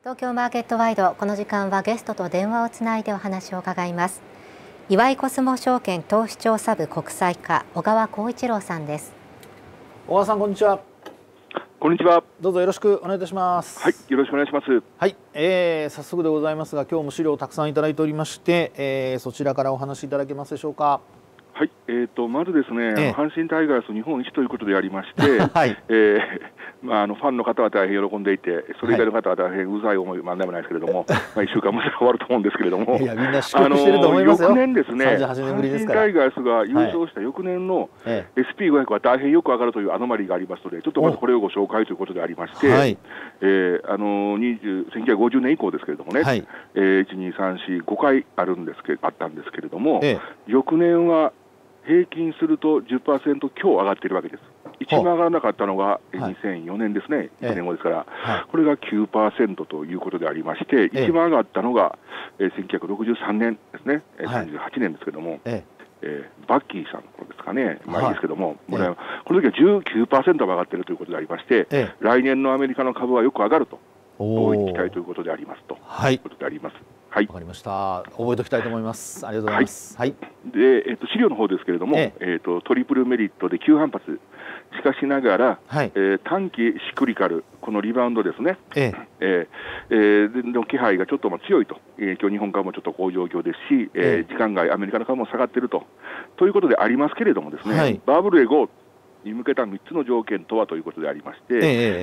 東京マーケットワイド、この時間はゲストと電話をつないでお話を伺います。岩井コスモ証券投資調査部国際課、小川光一郎さんです。 小川さん、こんにちは。 こんにちは。 どうぞよろしくお願いいたします。 はい、よろしくお願いします。 はい、早速でございますが、今日も資料をたくさんいただいておりまして、そちらからお話しいただけますでしょうか。 はい、まずですね、阪神タイガース日本一ということでありまして、はい、ファンの方は大変喜んでいて、それ以外の方は大変うざい思い、なんでもないですけれども、1週間も終わると思うんですけれども、 いやみんな祝福してると思いますよ。 翌年ですね、 38年ぶりですから、 阪神タイガースが優勝した翌年の SP500 は大変よく上がるというアノマリーがありますので、ちょっとまずこれをご紹介ということでありまして、はい、1950年以降ですけれどもね、はい、1、2、3、4、5回あったんですけれども、翌年は平均すると 10% 強上がっているわけです。一番上がらなかったのが2004年ですね、1年後ですから、これが 9% ということでありまして、一番上がったのが1963年ですね、38年ですけども、バッキーさんの頃ですかね、いいですけども、この時は 19% 上がっているということでありまして、来年のアメリカの株はよく上がると、そういう期待ということでありますと、いうことであります。はい、 わかりました。覚えておきたいと思います。ありがとうございます。 はい。で、資料の方ですけれども、トリプルメリットで急反発しかしながら、短期シクリカル、このリバウンドですね、の気配がちょっと強いと、今日日本株もちょっとこういう状況ですし、時間外アメリカの株も下がっているということでありますけれどもですね、バブルへゴーに向けた3つの条件とはということでありまして、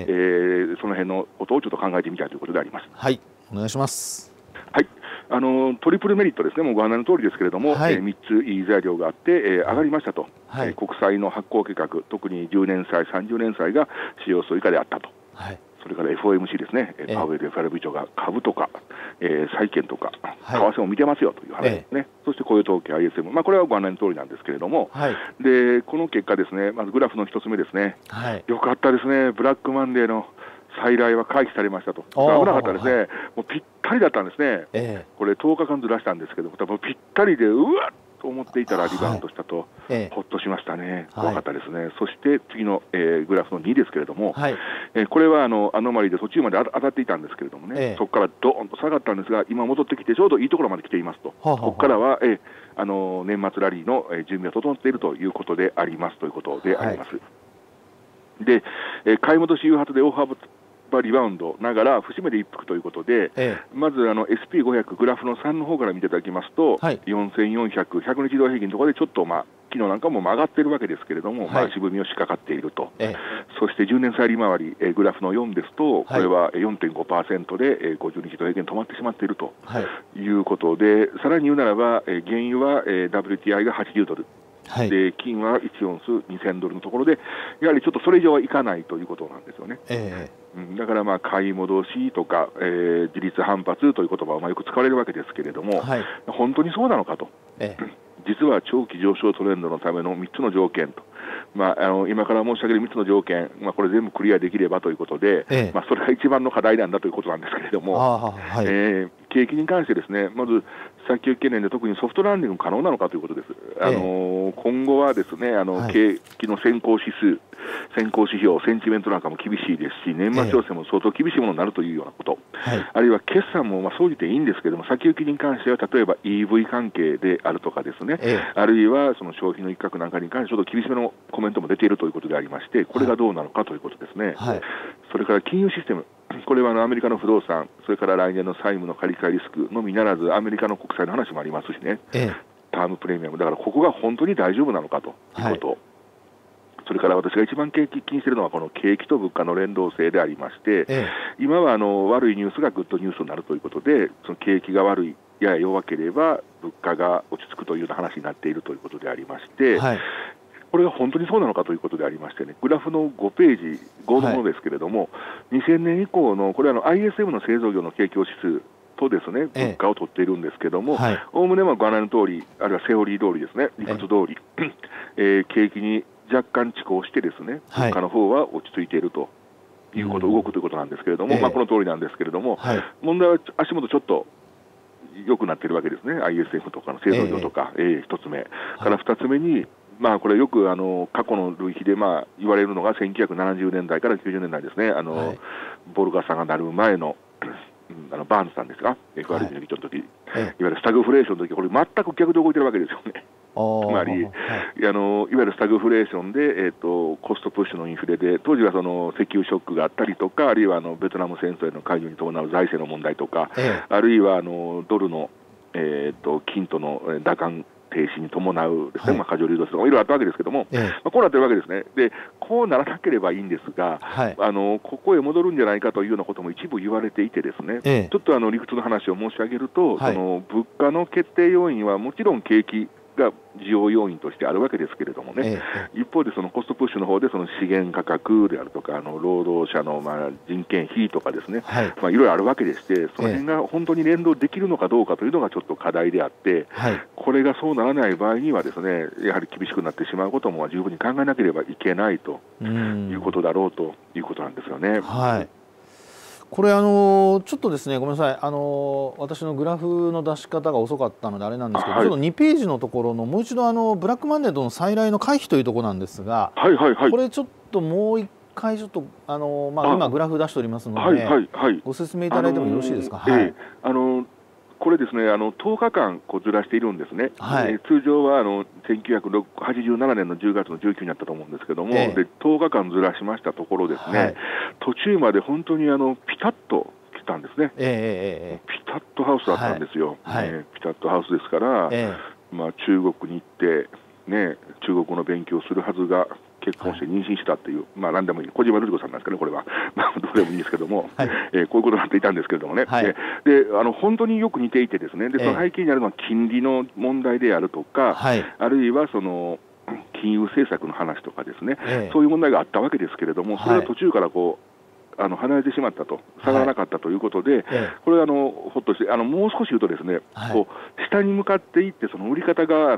その辺のことをちょっと考えてみたいということであります。 はい、お願いします。 はい、トリプルメリットですね、もうご案内の通りですけれども、3ついい材料があって、上がりましたと、国債の発行計画、特に10年債、30年債が市場総以下であったと、それから FOMC ですね、パウエル FRB 長が株とか、債券とか、為替を見てますよという話ですね、そして雇用統計、ISM、これはご案内の通りなんですけれども、でこの結果ですね、まずグラフの1つ目ですね、よかったですね、ブラックマンデーの再来は回避されましたと、危なかったですね、もうぴったりだったんですね、これ、10日間ずらしたんですけど、多分ぴったりで、うわっと思っていたらリバウンドしたと、ほっとしましたね、怖かったですね、そして次の、グラフの2ですけれども、これはアノマリーで途中まで当たっていたんですけれどもね、そこからドーンと下がったんですが、今戻ってきて、ちょうどいいところまで来ていますと、ここからは、年末ラリーの準備が整っているということでありますということであります。で、買い戻し誘発で大幅リバウンドながら節目で一服ということで、まずSP500 グラフの3の方から見ていただきますと、4400、100日移動平均のところでちょっと、昨日なんかも上がっているわけですけれども、渋みを仕掛かっていると、そして10年債利回り、グラフの4ですと、これは 4.5% で、50日移動平均止まってしまっているということで、さらに言うならば、原油は、WTI が80ドル。で金は1オンス2000ドルのところで、やはりちょっとそれ以上はいかないということなんですよね。だから買い戻しとか、自立反発という言葉はよく使われるわけですけれども、本当にそうなのかと、実は長期上昇トレンドのための3つの条件と、今から申し上げる3つの条件、これ全部クリアできればということで、それが一番の課題なんだということなんですけれども、景気に関してですね、まず先行き懸念で特にソフトランディング可能なのかということです。今後はですね、景気の先行指数、先行指標、センチメントなんかも厳しいですし、年末調整も相当厳しいものになるというようなこと、あるいは決算も総じていいんですけれども、先行きに関しては例えば EV 関係であるとかですね、あるいはその消費の一角なんかに関してちょっと厳しめのコメントも出ているということでありまして、これがどうなのかということですね。それから金融システム、これはアメリカの不動産、それから来年の債務の借り換えリスクのみならず、アメリカの国債の話もありますしね、タームプレミアム、だからここが本当に大丈夫なのかということ、それから私が一番気にしているのは、この景気と物価の連動性でありまして、今は悪いニュースがグッドニュースになるということで、その景気が悪い、やや弱ければ物価が落ち着くというような話になっているということでありまして、これが本当にそうなのかということでありましてね、グラフの5ページ、5のものですけれども、2000年以降の、これはISM の製造業の景況指数とですね、物価を取っているんですけれども、おおむねご案内の通り、あるいはセオリー通りですね、理屈通り、景気に若干遅行してですね、物価の方は落ち着いているということ、動くということなんですけれども、この通りなんですけれども、問題は足元ちょっと良くなっているわけですね、ISM とかの製造業とか、1つ目から2つ目に、これよく過去の類比で言われるのが1970年代から90年代ですね、ボルガさんがなる前のバーンズさんですが、FRB の議長の時、いわゆるスタグフレーションの時、これ全く逆で動いてるわけですよね。つまり、いわゆるスタグフレーションで、コストプッシュのインフレで、当時はその石油ショックがあったりとか、あるいはベトナム戦争への介入に伴う財政の問題とか、あるいはドルの、金との打艦停止に伴うですね、過剰流動性とかいろいろあったわけですけども、こうなってるわけですね。で、こうならなければいいんですが、ここへ戻るんじゃないかというようなことも一部言われていてですね、ちょっと理屈の話を申し上げると、その物価の決定要因はもちろん景気が需要要因としてあるわけですけれどもね、一方でそのコストプッシュの方でその資源価格であるとか労働者の人件費とかですね、いろいろあるわけでして、その辺が本当に連動できるのかどうかというのがちょっと課題であって、これがそうならない場合にはですね、やはり厳しくなってしまうことも十分に考えなければいけないということだろうということなんですよね。 これちょっとですね、ごめんなさい、私のグラフの出し方が遅かったのであれなんですけど、ちょっと2ページのところのもう一度ブラックマンデーとの再来の回避というところなんですが、これちょっともう一回ちょっと今グラフ出しておりますので、ご説明いただいてもよろしいですか。 これですね、10日間ずらしているんですね。通常は1987年の10月の19日になったと思うんですけども、で10日間ずらしましたところですね、途中まで本当にピタッと来たんですね。ピタッとハウスだったんですよ。ピタッとハウスですから、中国に行ってね、中国語の勉強をするはずが結婚して妊娠したっていう、何でもいい、小島瑠璃子さんなんですかね、これは、どうでもいいんですけども、こういうことになっていたんですけれどもね、で本当によく似ていてですね、でその背景にあるのは金利の問題であるとか、あるいはその金融政策の話とかですね、そういう問題があったわけですけれども、それは途中から離れてしまったと、下がらなかったということで、これはほっとして、もう少し言うとですね、下に向かっていって、その売り方が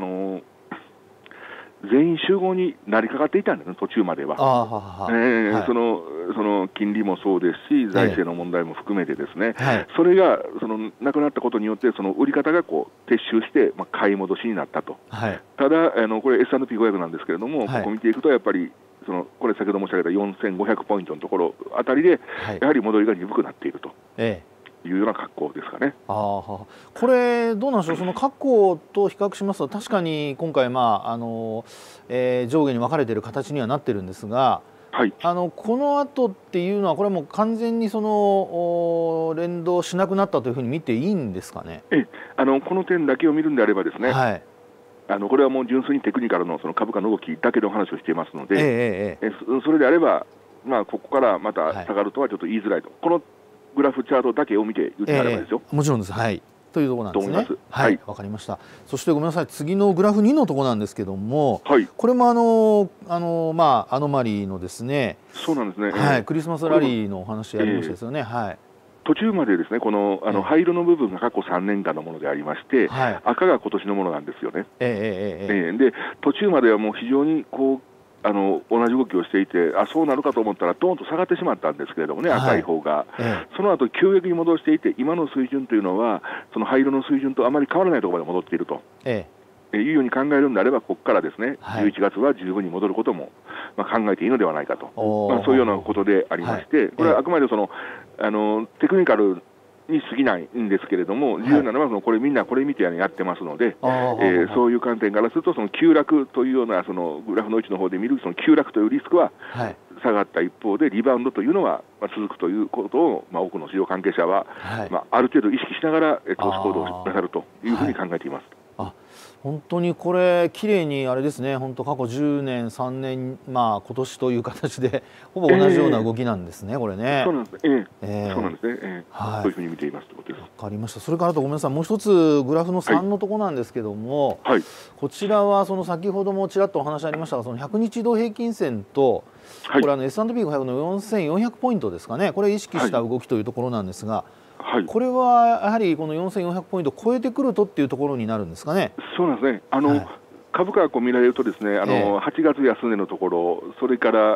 全員集合になりかかっていたんですね、途中までは。その金利もそうですし、財政の問題も含めてですね、それがなくなったことによって、その売り方が撤収して、買い戻しになったと。ただこれ S&P500 なんですけれども、ここ見ていくとやっぱりこれ先ほど申し上げた4500ポイントのところあたりで、やはり戻りが鈍くなっていると。いうような格好ですかね。 これどうなんでしょう、その過去と比較しますと確かに今回上下に分かれている形にはなっているんですが、この後っていうのはこれはもう完全に連動しなくなったというふうに見ていいんですかね。 この点だけを見るんであればですね、これはもう純粋にテクニカルの株価の動きだけの話をしていますので、それであれば、ここからまた下がるとはちょっと言いづらいと。このグラフチャートだけを見て言ってあればですよ。 もちろんです。というところなんですね。わかりました。そしてごめんなさい、次のグラフ2のところなんですけども、これもアノマリーのですね、 そうなんですね。 クリスマスラリーのお話ありましたですよね。 途中までですね、この灰色の部分が過去3年間のものでありまして、赤が今年のものなんですよね。で途中まではもう非常に同じ動きをしていて、そうなるかと思ったらドーンと下がってしまったんですけれどもね、赤い方が、その後急激に戻していて、今の水準というのはその灰色の水準とあまり変わらないところまで戻っていると、いうように考えるのであれば、ここからですね、11月は十分に戻ることも考えていいのではないかと、そういうようなことでありまして、これはあくまでテクニカルに過ぎないんですけれども、重要なのはこれみんなこれ見てやってますので、そういう観点からすると、その急落というようなグラフの位置の方で見るその急落というリスクは下がった一方で、リバウンドというのは続くということを、多くの市場関係者は、ある程度意識しながら投資行動をなさるというふうに考えています。 本当にこれ綺麗にあれですね、本当過去10年3年今年という形でほぼ同じような動きなんですね、これね。 そうなんですね。そうなんですね。そういうふうに見ていますということです。 わかりました。それからあとごめんなさい、もう一つグラフの3のところなんですけども、こちらは先ほどもちらっとお話ありましたが、その100日移動平均線とこれS&P500 の4400ポイントですかね、これ意識した動きというところなんですが。これはやはりこの4400ポイントを超えてくるとっていうところになるんですかね。 そうなんですね。株価が見られるとですね、8月安値のところ、それから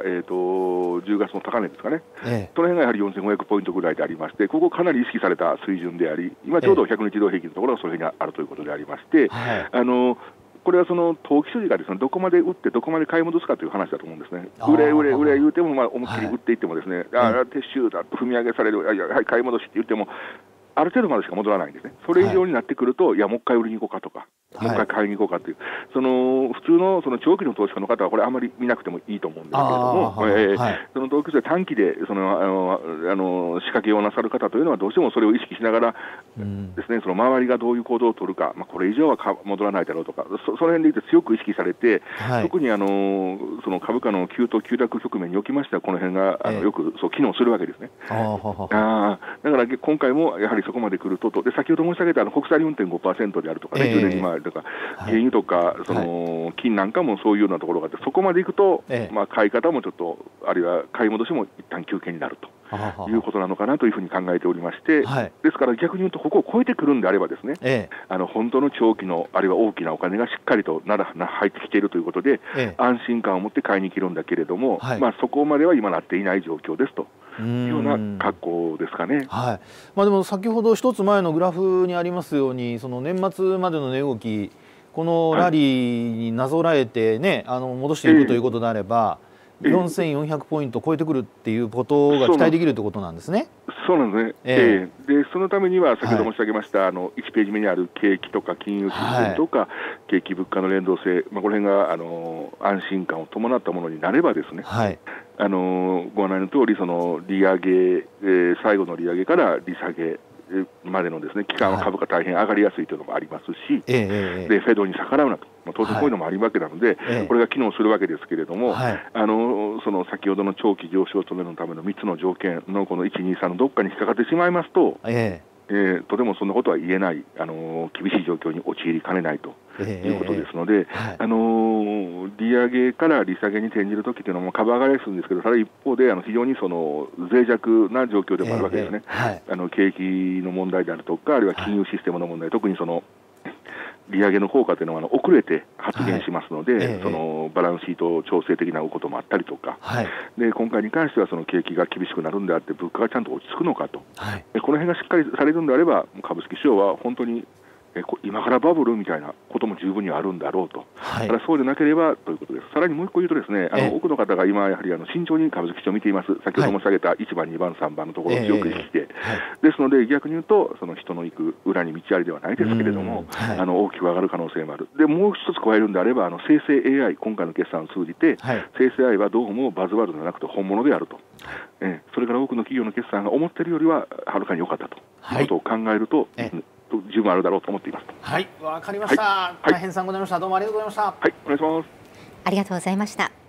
10月の高値ですかね、その辺がやはり4500ポイントぐらいでありまして、ここかなり意識された水準であり、今ちょうど100日移動平均のところがそれにあるということでありまして、 これはその投機筋がですね、どこまで売ってどこまで買い戻すかという話だと思うんですね。売れ言うても、思いっきり売っていってもですね、撤収だと踏み上げされる、はい買い戻しって言ってもある程度までしか戻らないんですね。それ以上になってくると、いやもう一回売りに行こうかとか、もう一回買いに行こうかという、その普通のその長期の投資家の方はこれあんまり見なくてもいいと思うんですけれども、その投機筋は短期でその仕掛けをなさる方というのはどうしてもそれを意識しながらですね、その周りがどういう行動を取るか、これ以上は戻らないだろうとか、その辺で言って強く意識されて、特にその株価の急騰急落局面におきましてはこの辺がよくそう機能するわけですね。だから今回もやはりそこまで来ると、で先ほど申し上げた国債 4.5% であるとかね、10年利回りとか、原油とかその金なんかもそういうようなところがあって、そこまでいくと、買い方もちょっと、あるいは買い戻しも一旦休憩になるということなのかなというふうに考えておりまして、ですから逆に言うと、ここを超えてくるんであればですね、本当の長期のあるいは大きなお金がしっかりと入ってきているということで、安心感を持って買いに来るんだけれども、そこまでは今なっていない状況ですと。いうような格好ですかね。 でも先ほど一つ前のグラフにありますように、その年末までの値動き、このラリーになぞらえてね、戻していくということであれば、4400ポイント超えてくるっていうことが期待できるということなんですね。 そうなんですね。でそのためには先ほど申し上げました、1ページ目にある景気とか金融システムとか、景気物価の連動性、この辺が安心感を伴ったものになればですね、ご案内の通り、その利上げ、最後の利上げから利下げまでのですね期間は株価大変上がりやすいというのもありますし、でフェドに逆らうなと、当然こういうのもあるわけなので、これが機能するわけですけれども、その先ほどの長期上昇止めのための3つの条件のこの1、2、3のどっかに引っかかってしまいますと、とてもそんなことは言えない、厳しい状況に陥りかねないということですので、利上げから利下げに転じるときというのも株上がりするんですけど、ただ一方で非常にその脆弱な状況でもあるわけですね。景気の問題であるとか、あるいは金融システムの問題、特にその利上げの効果というのは遅れて発現しますので、そのバランスシート調整的なこともあったりとか、で今回に関してはその景気が厳しくなるんであって、物価がちゃんと落ち着くのかと、この辺がしっかりされるんであれば、株式市場は本当に今からバブルみたいなことも十分にあるんだろうと、ただそうでなければということです。さらにもう一個言うとですね、多くの方が今やはり慎重に株式市場を見ています。先ほど申し上げた1番、2番、3番のところを強く意識して、ですので逆に言うと、その人の行く裏に道ありではないですけれども、大きく上がる可能性もある。でもう一つ加えるんであれば、生成 AI、今回の決算を通じて、生成 AI はどうもバズワードではなくて本物であると、それから多くの企業の決算が思っているよりははるかに良かったということを考えると、十分あるだろうと思っています。 わかりました。大変参考になりました。どうもありがとうございました。 お願いします。 ありがとうございました。